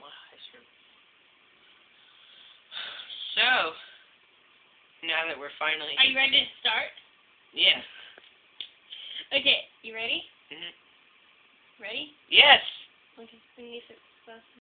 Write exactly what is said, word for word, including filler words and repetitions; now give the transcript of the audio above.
ice cream. So, now that we're finally... Are you ready to start? Yeah. Okay, you ready? Mhm. Ready? Yes! Okay, let me see.